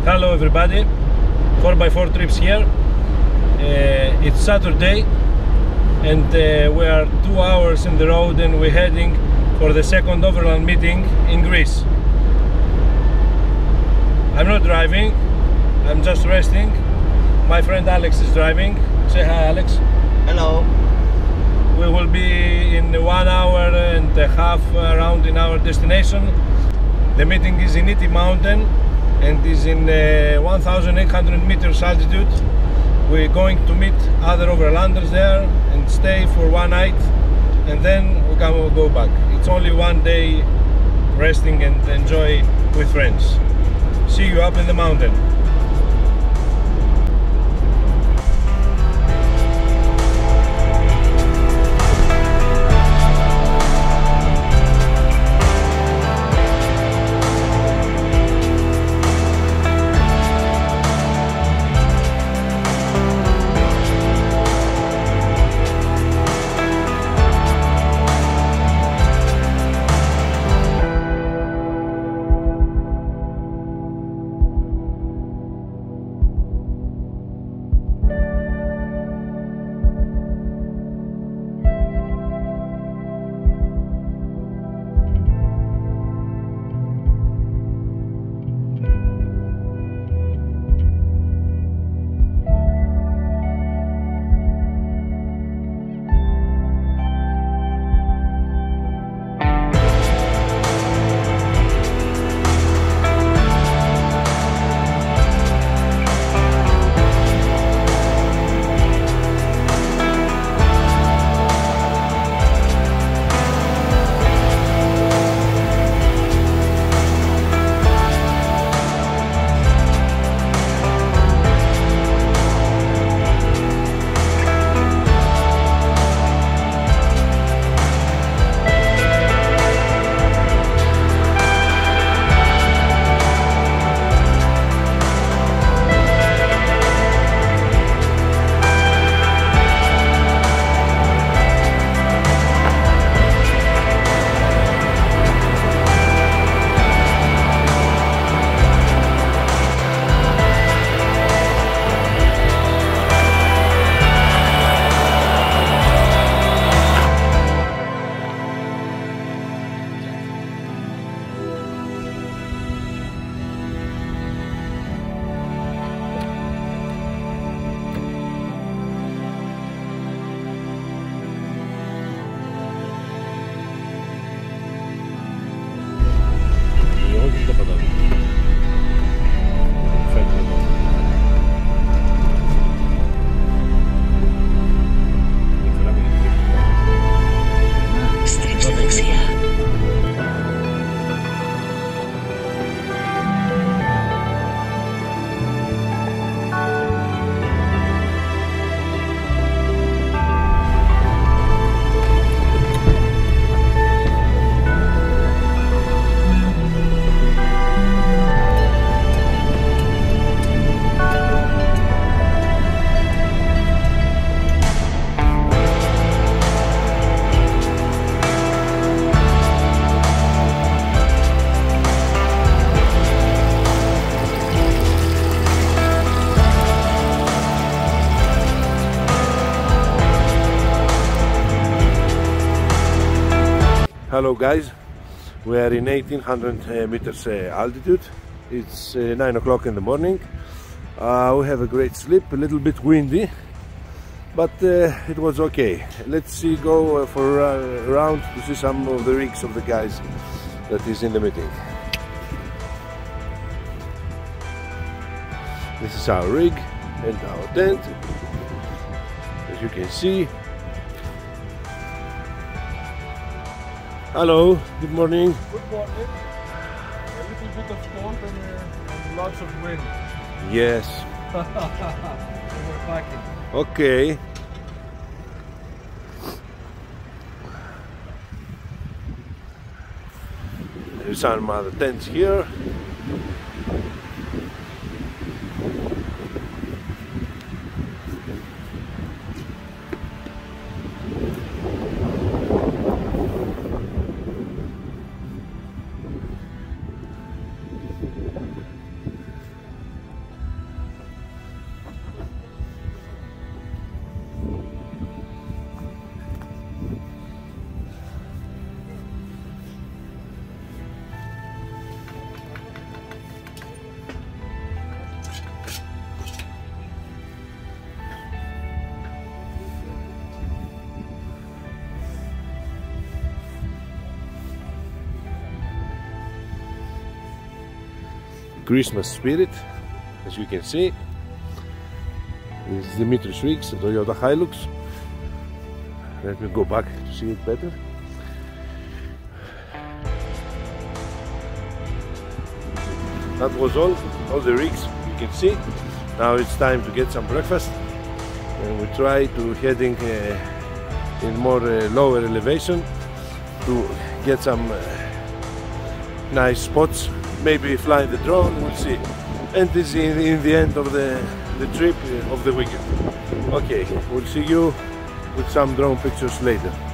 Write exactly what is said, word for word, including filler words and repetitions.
Hello everybody, four by four trips here. Uh, it's Saturday and uh, we are two hours in the road and we're heading for the second Overland meeting in Greece. I'm not driving, I'm just resting. My friend Alex is driving. Say hi, Alex. Hello. We will be in one hour and a half around in our destination. The meeting is in Oiti mountain and is in uh, one thousand eight hundred meters altitude. We're going to meet other overlanders there and stay for one night, and then we can go back. It's only one day resting and enjoy with friends. See you up in the mountain. Hello guys, we are in eighteen hundred uh, meters uh, altitude. It's uh, nine o'clock in the morning. Uh, we have a great sleep, a little bit windy, but uh, it was okay. Let's see, go uh, for a uh, round to see some of the rigs of the guys that is in the meeting. This is our rig and our tent, as you can see. Hello, good morning. Good morning. A little bit of cold and, uh, and lots of wind. Yes. We're packing. Okay. There's some other tents here. Christmas spirit, as you can see. This is Dimitri's rigs, the Toyota Hilux. Let me go back to see it better. That was all, all the rigs you can see. Now it's time to get some breakfast, and we try to heading uh, in more uh, lower elevation to get some uh, nice spots, maybe fly the drone, we'll see. And this is in, in the end of the, the trip uh, of the weekend. Okay, we'll see you with some drone pictures later.